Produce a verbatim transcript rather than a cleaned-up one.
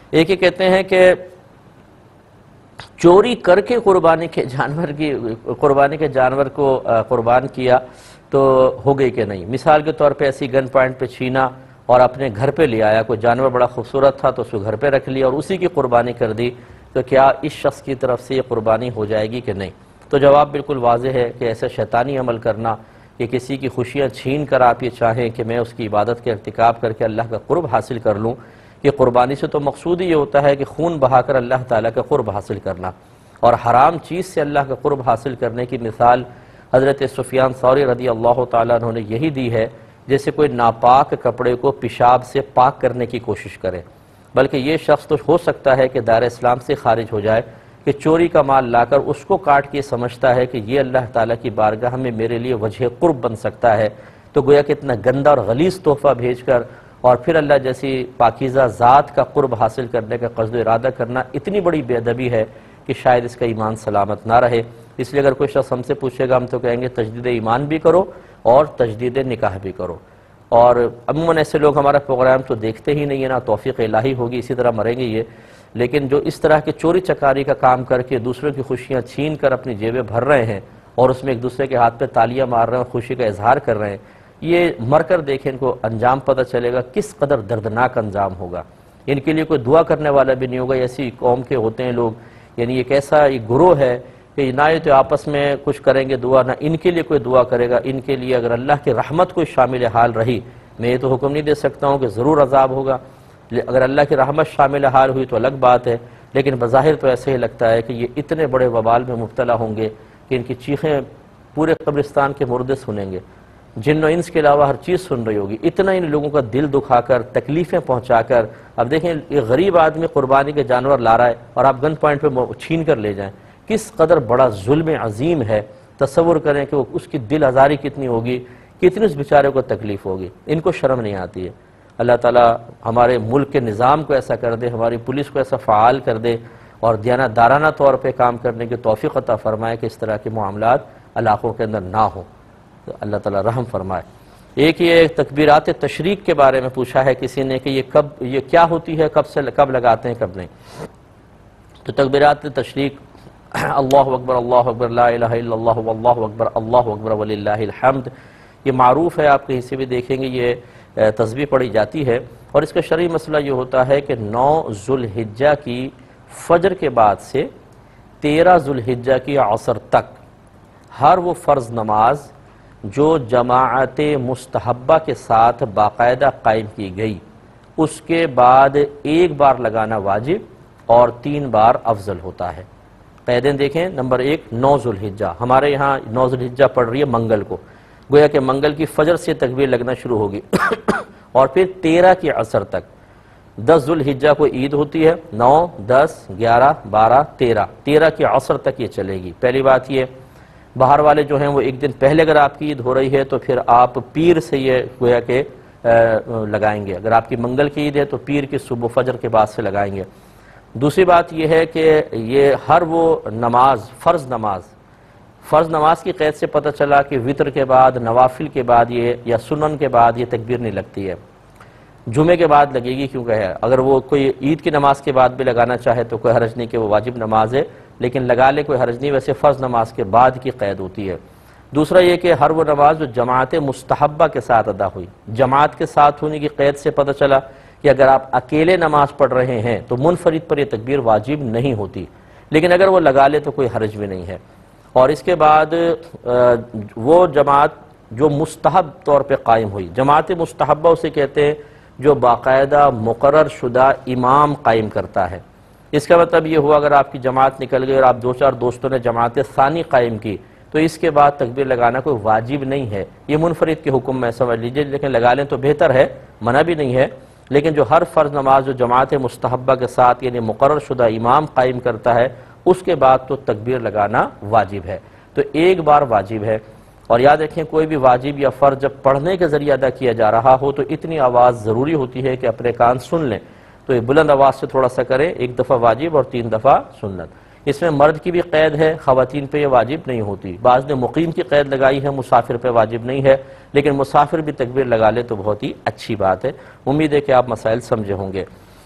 ایک یہ کہتے ہیں کہ چوری کر کے قربانی کے جانور کی قربانی کے جانور کو قربان کیا تو ہو گئی کہ نہیں. مثال کے طور پہ ایسی گن پوائنٹ پہ چھینا اور اپنے گھر پہ لے آیا, کوئی جانور بڑا خوبصورت تھا تو اس کو گھر پہ رکھ لیا اور اسی کی قربانی کر دی, تو کیا اس شخص کی طرف سے یہ قربانی ہو جائے گی کہ نہیں؟ تو جواب بالکل واضح ہے کہ ایسا شیطانی عمل کرنا کہ کسی کی خوشیاں چھین کر آپ یہ چاہیں کہ میں اس کی عبادت کے ارتکاب کر کے اللہ کا قرب حاصل کر لوں, کہ قربانی سے تو مقصود یہ ہوتا ہے کہ خون بہا کر اللہ تعالیٰ کا قرب حاصل کرنا, اور حرام چیز سے اللہ کا قرب حاصل کرنے کی مثال حضرت سفیان ثوری رضی اللہ تعالیٰ عنہ نے یہی دی ہے جیسے کوئی ناپاک کپڑے کو پیشاب سے پاک کرنے کی کوشش کرے. بلکہ یہ شخص تو ہو سکتا ہے کہ دائرہ اسلام سے خارج ہو جائے کہ چوری کا مال لا کر اس کو کاٹ کے سمجھتا ہے کہ یہ اللہ تعالیٰ کی بارگاہ میں میرے لیے وجہ قرب بن سکتا ہے, تو گویا کہ اتنا گندا اور غلیظ تحفہ بھیج کر اور پھر اللہ جیسی پاکیزہ ذات کا قرب حاصل کرنے کا قصد و ارادہ کرنا اتنی بڑی بے ادبی ہے کہ شاید اس کا ایمان سلامت نہ رہے. اس لیے اگر کوئی شخص ہم سے پوچھے گا ہم تو کہیں گے تجدید ایمان بھی کرو اور تجدید نکاح بھی کرو. اور عموماً ایسے لوگ ہمارا پروگرام تو دیکھتے ہی نہیں ہے, نہ توفیق الہی ہوگی, اسی طرح مریں گے یہ. لیکن جو اس طرح کے چوری چکاری کا کام کر کے دوسروں کی خوشیاں چھین کر اپنی جیبیں بھر رہے ہیں اور اس میں ایک دوسرے کے ہاتھ پہ تالیاں مار رہے ہیں اور خوشی کا اظہار کر رہے ہیں, یہ مر کر دیکھیں ان کو انجام پتہ چلے گا کس قدر دردناک انجام ہوگا. ان کے لیے کوئی دعا کرنے والا بھی نہیں ہوگا. ایسی قوم کے ہوتے ہیں لوگ, یعنی ایک ایسا ایک گروہ ہے کہ نہ یہ تو آپس میں کچھ کریں گے دعا, نہ ان کے لیے کوئی دعا کرے گا. ان کے لیے اگر اللہ کی رحمت کوئی شامل حال رہی, میں یہ تو حکم نہیں دے سکتا ہوں کہ ضرور عذاب ہوگا, اگر اللہ کی رحمت شامل حال ہوئی تو الگ بات ہے, لیکن بظاہر تو ایسے ہی لگتا ہے کہ یہ اتنے بڑے وبال میں مبتلا ہوں گے کہ ان کی چیخیں پورے قبرستان کے مردے سنیں گے, جن و انس کے علاوہ ہر چیز سن رہی ہوگی. اتنا ان لوگوں کا دل دکھا کر, تکلیفیں پہنچا کر. اب دیکھیں یہ غریب آدمی قربانی کے جانور لا رہا ہے اور آپ گن پوائنٹ پہ چھین کر لے جائیں, کس قدر بڑا ظلم عظیم ہے. تصور کریں کہ وہ اس کی دل آزاری کتنی ہوگی, کتنی اس بیچارے کو تکلیف ہوگی. ان کو شرم نہیں آتی ہے. اللہ تعالیٰ ہمارے ملک کے نظام کو ایسا کر دے, ہماری پولیس کو ایسا فعال کر دے اور دیانت دارانہ طور پہ کام کرنے کی توفیق عطا فرمائے کہ اس طرح کے معاملات علاقوں کے اندر نہ ہوں. تو اللہ تعالیٰ رحم فرمائے. ایک یہ تکبیرات تشریق کے بارے میں پوچھا ہے کسی نے کہ یہ کب یہ کیا ہوتی ہے, کب سے کب لگاتے ہیں کب نہیں. تو تکبیرات تشریق اللہ اکبر اللہ اکبر لا الہ الا اللہ واللہ اکبر اللہ اکبر وللہ الحمد, یہ معروف ہے, آپ کہیں سے بھی دیکھیں گے یہ تسبیح پڑھی جاتی ہے. اور اس کا شرعی مسئلہ یہ ہوتا ہے کہ نو ذوالحجہ کی فجر کے بعد سے تیرہ ذوالحجہ کی عصر تک ہر وہ فرض نماز جو جماعت مستحبہ کے ساتھ باقاعدہ قائم کی گئی, اس کے بعد ایک بار لگانا واجب اور تین بار افضل ہوتا ہے. قیدیں دیکھیں, نمبر ایک نو ذوالحجہ, ہمارے یہاں نو ذوالحجہ پڑھ رہی ہے منگل کو, گویا کہ منگل کی فجر سے تکبیر لگنا شروع ہوگی اور پھر تیرہ کی عصر تک. دس ذوالحجہ کو عید ہوتی ہے, نو دس گیارہ بارہ تیرہ, تیرہ کی عصر تک یہ چلے گی. پہلی بات یہ, باہر والے جو ہیں وہ ایک دن پہلے اگر آپ کی عید ہو رہی ہے تو پھر آپ پیر سے یہ گویا کہ لگائیں گے. اگر آپ کی منگل کی عید ہے تو پیر کی صبح فجر کے بعد سے لگائیں گے. دوسری بات یہ ہے کہ یہ ہر وہ نماز فرض نماز فرض نماز کی قید سے پتہ چلا کہ وطر کے بعد نوافل کے بعد یہ یا سنن کے بعد یہ تکبیر نہیں لگتی ہے, جمعے کے بعد لگے گی کیونکہ ہے. اگر وہ کوئی عید کی نماز کے بعد بھی لگانا چاہے تو کوئی حرج نہیں کہ وہ واجب نماز ہے, لیکن لگا لے کوئی حرج نہیں, ویسے فرض نماز کے بعد کی قید ہوتی ہے. دوسرا یہ کہ ہر وہ نماز جو جماعت مستحبہ کے ساتھ ادا ہوئی, جماعت کے ساتھ ہونے کی قید سے پتہ چلا کہ اگر آپ اکیلے نماز پڑھ رہے ہیں تو منفرد پر یہ تکبیر واجب نہیں ہوتی, لیکن اگر وہ لگا لے تو کوئی حرج بھی نہیں ہے. اور اس کے بعد وہ جماعت جو مستحب طور پہ قائم ہوئی, جماعت مستحبہ اسے کہتے ہیں جو باقاعدہ مقرر شدہ امام قائم کرتا ہے. اس کا مطلب یہ ہوا اگر آپ کی جماعت نکل گئی اور آپ دو چار دوستوں نے جماعت ثانی قائم کی تو اس کے بعد تکبیر لگانا کوئی واجب نہیں ہے, یہ منفرد کے حکم میں سمجھ لیجئے, لیکن لگا لیں تو بہتر ہے, منع بھی نہیں ہے. لیکن جو ہر فرض نماز جو جماعت مستحبہ کے ساتھ یعنی مقرر شدہ امام قائم کرتا ہے اس کے بعد تو تکبیر لگانا واجب ہے. تو ایک بار واجب ہے. اور یاد رکھیں کوئی بھی واجب یا فرض جب پڑھنے کے ذریعے ادا کیا جا رہا ہو تو اتنی آواز ضروری ہوتی ہے کہ اپنے کان سن لیں, تو یہ بلند آواز سے تھوڑا سا کریں, ایک دفعہ واجب اور تین دفعہ سنت. اس میں مرد کی بھی قید ہے, خواتین پہ یہ واجب نہیں ہوتی. بعض نے مقیم کی قید لگائی ہے, مسافر پہ واجب نہیں ہے, لیکن مسافر بھی تکبیر لگا لے تو بہت ہی اچھی بات ہے. امید ہے کہ آپ مسائل سمجھے ہوں گے.